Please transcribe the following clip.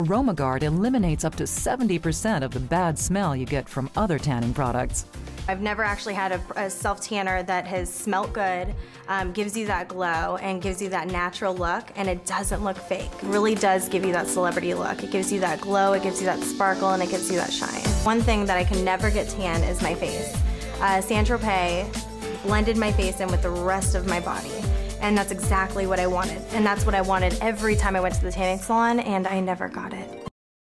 AromaGuard eliminates up to 70% of the bad smell you get from other tanning products. I've never actually had a self-tanner that has smelt good, gives you that glow, and gives you that natural look, and it doesn't look fake. It really does give you that celebrity look. It gives you that glow, it gives you that sparkle, and it gives you that shine. One thing that I can never get tan is my face. Saint Tropez blended my face in with the rest of my body, and that's exactly what I wanted. And that's what I wanted every time I went to the tanning salon, and I never got it.